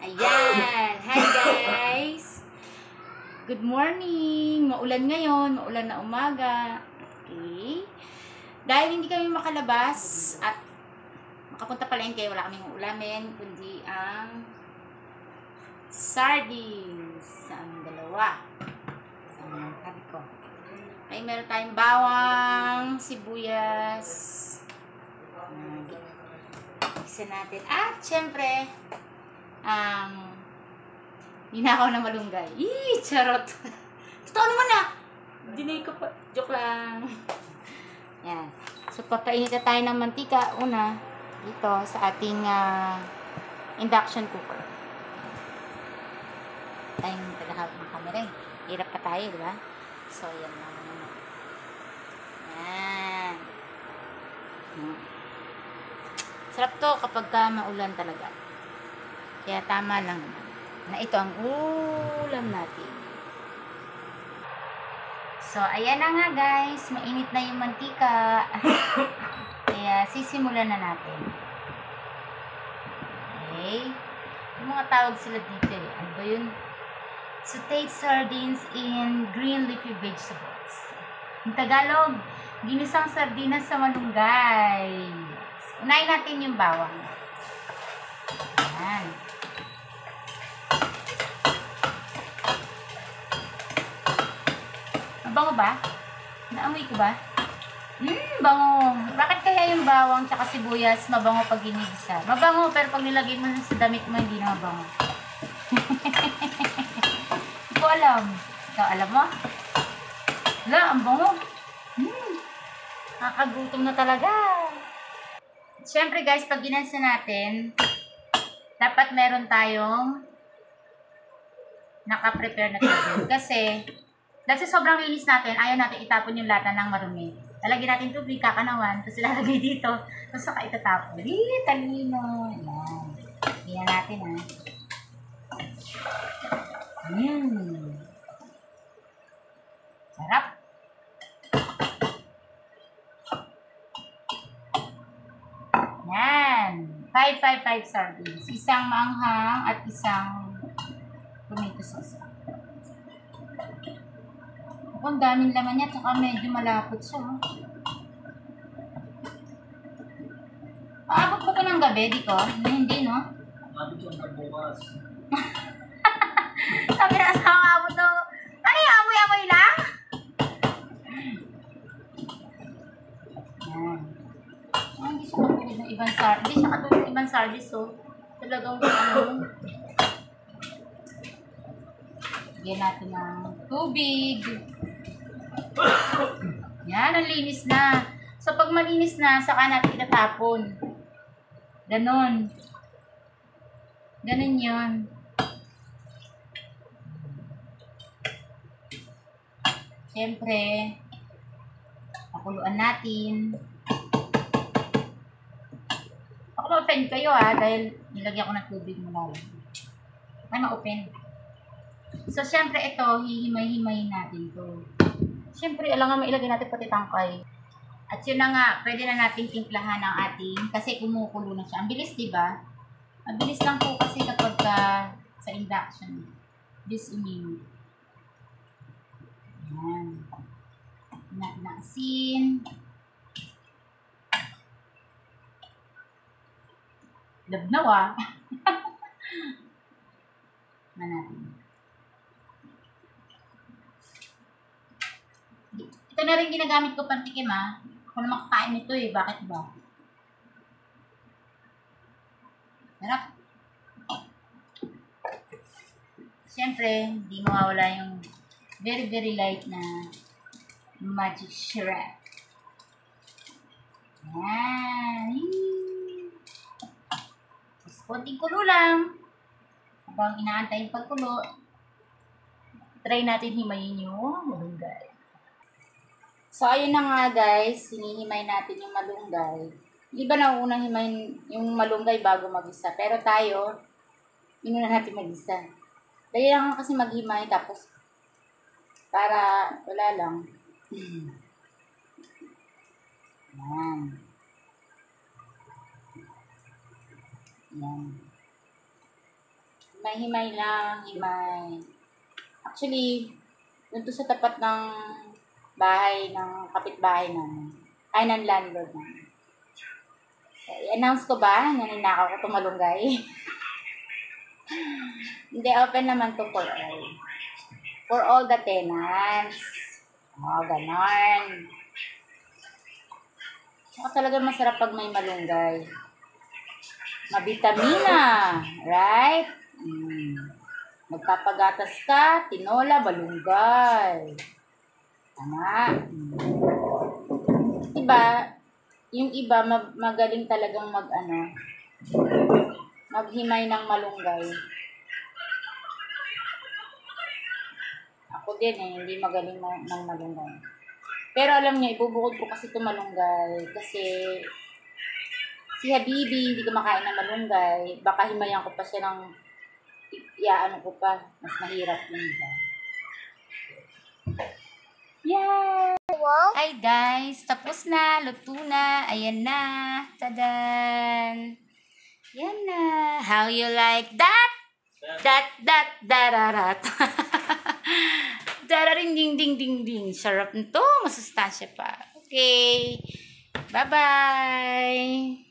Ayan! Hi guys! Good morning! Maulan ngayon, maulan na umaga. Okay? Dahil hindi kami makalabas at makapunta palengke, wala kaming ulamin, kundi ang sardines. Ang dalawa. Ang sabi ko. Ay, meron tayong bawang, sibuyas. Isa natin. At, syempre, ninakaw na malunggay. Charot. Totoo naman na. Dinay ko pa. Joke lang. Yan. So, papainit na tayo ng mantika. Una, dito sa ating induction cooker. Tayong tagahawak ng camera eh. Hirap pa tayo, di ba? So, yan lang. Yan. Sarap to kapag maulan talaga. Kaya tama lang na ito ang ulam natin. So, ayan na nga guys. Mainit na yung mantika. Kaya sisimulan na natin. Okay. Yung mga tawag sila dito eh. Ano ba yun? Sauteed sardines in green leafy vegetables. Yung Tagalog, ginisang sardinas sa malunggay. Unahin natin yung bawang. Ayan. Mabango ba? Naamoy ko ba? Bango. Bakit kaya yung bawang tsaka sibuyas mabango pag ginigisa? Mabango, pero pag nilagay mo sa damit mo, hindi na mabango. Hindi ko alam. Ikaw, alam mo? Wala, ang bango. Nakagutom na talaga. Siyempre guys, pag ginansa natin, dapat meron tayong naka-prepare na tubig. Kasi, dahil sa sobrang linis natin, ayaw natin itapon yung lata ng marumi. Lalagyan natin tubig, kakanawan, tapos ilalagay dito, tapos saka itatapon. Talino. Ayan. Ayan natin Sarap. Yan. 555 sardines. Isang maanghang at isang tomato sauce. Ang daming laman niya, tsaka medyo malapot siya. Paabot ba ito ng gabi, di ko? Hindi, no? Abot yung pagbukas. Sabi na sa abot daw. Ano yung amoy-amoy lang? Yan. Hindi siya katulad ng ibang sardines. Hindi siya katulad ng ibang sardines, so talagang Lagyan natin ng tubig. Yan, ang linis na. So, pag malinis na, saka natin itatapon. Ganon. Ganon yun. Siyempre, pakuluan natin. Baka ma-offend kayo dahil nilagyan ko ng tubig mula lang. Ay, ma-open. So, siyempre ito, hihimay-himayin natin to. Siyempre, alangan mailagay natin pati tangkay. At yun na nga, pwede na natin timplahan ang ating, kasi kumukulo na siya. Ang bilis, diba? Ang bilis lang po kasi kapag sa induction. This minute. Ayan. Na asin. Labnaw natin. Ito na rin ginagamit ko pantikim Ako na makakain nito Bakit ba? Sarap. Siyempre, hindi mawawala yung very very light na magic syrup. Yan. Tapos konting kulo lang. Habang inaantay yung pagkulo, try natin himayin yung malunggay. So, ayun na nga guys, hinihimay natin yung malunggay. Di ba naunang himayin yung malunggay bago mag-isa? Pero tayo, inuna natin mag-isa. Dahil lang kasi maghimay tapos para wala lang. Yan. Yan. May himay lang, himay. Actually, dun to sa tapat ng bahay ng kapitbahay namin. Ay, ng landlord namin. So, i-announce ko ba na ninakaw ko tumalunggay? Hindi, open naman to for all. For all the tenants. Oh, ganon. Saka talaga masarap pag may malunggay. Mabitamina. Right? Magpapagatas ka, tinola, malunggay. Tama. Diba, yung iba magaling talagang maghimay ng malunggay. Ako din hindi magaling ng malunggay. Pero alam niyo, ibubukod ko kasi ito malunggay kasi si Habibi hindi kumakain ng malunggay. Baka himayan ko pa siya ng ko pa. Mas mahirap yun, diba? Yay! Wow. Hi guys! Tapos na! Luto na! Ayan na! Tadan! Yan na! How you like that? Dararat! Dararing ding ding ding ding! Sarap nito! Masustansya pa! Okay! Bye-bye!